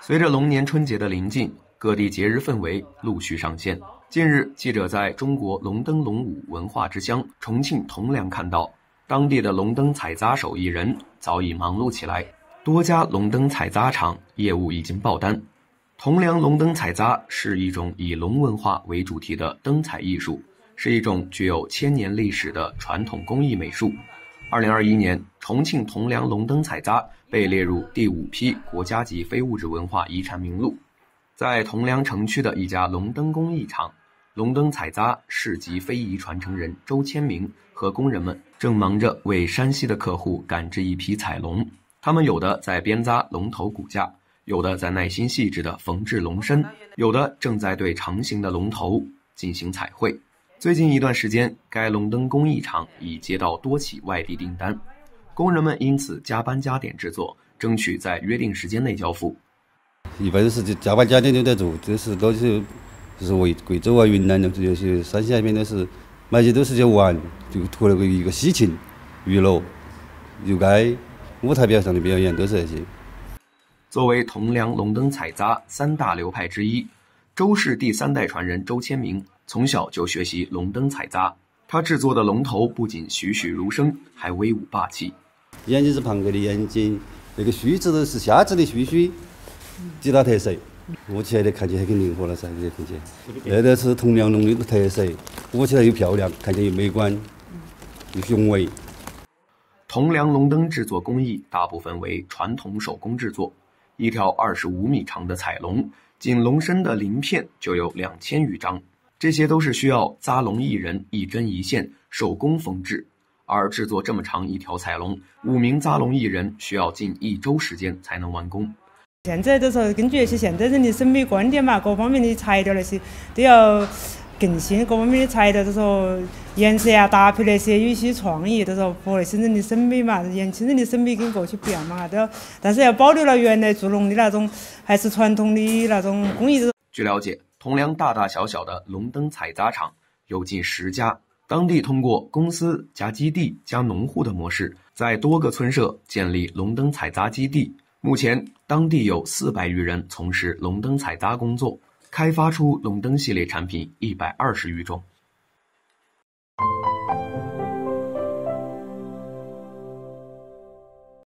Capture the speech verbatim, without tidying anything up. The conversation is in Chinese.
随着龙年春节的临近，各地节日氛围陆续上线。近日，记者在中国龙灯龙舞文化之乡重庆铜梁看到，当地的龙灯采扎手艺人早已忙碌起来，多家龙灯采扎厂业务已经爆单。铜梁龙灯采扎是一种以龙文化为主题的灯彩艺术，是一种具有千年历史的传统工艺美术。二零二一年，重庆铜梁龙灯采扎被列入第五批国家级非物质文化遗产名录。在铜梁城区的一家龙灯工艺厂，龙灯采扎市级非遗传承人周千明和工人们正忙着为山西的客户赶制一批彩龙。他们有的在编扎龙头骨架，有的在耐心细致地缝制龙身，有的正在对成型的龙头进行彩绘。最近一段时间，该龙灯工艺厂已接到多起外地订单，工人们因此加班加点制作，争取在约定时间内交付。 一般都是加班加点都在做，就是都是就是为贵州啊、云南的这些山西那边都是买些都是去玩，就图了个一个喜庆娱乐，又该舞台表上的表演都是这些。 作为铜梁龙灯采扎三大流派之一，周氏第三代传人周千明从小就学习龙灯采扎，他制作的龙头不仅栩栩如生，还威武霸气。 眼睛是庞格的眼睛，那个须子都是虾子的须须，极大特色。舞起来的看起来很灵活了噻，这看起来。那个是铜梁龙的特色，舞起来又漂亮，看起来又美观，又雄伟。 铜梁龙灯制作工艺大部分为传统手工制作，一条二十五米长的彩龙，仅龙身的鳞片就有两千余张。这些都是需要扎龙艺人一针一线手工缝制，而制作这么长一条彩龙，五名扎龙艺人需要近一周时间才能完工。 现在都是根据那些现代人的审美观点嘛，各方面的材料那些都要更新，各方面的材料都说颜色啊、搭配那些有一些创意，都说符合那些人的审美嘛，年轻人的审美跟过去不一样嘛，都要，但是要保留了原来做龙的那种，还是传统的那种工艺。 据了解，铜梁大大小小的龙灯采扎厂有近十家，当地通过公司加基地加农户的模式，在多个村社建立龙灯采扎基地。目前，当地有四百余人从事龙灯采扎工作，开发出龙灯系列产品一百二十余种。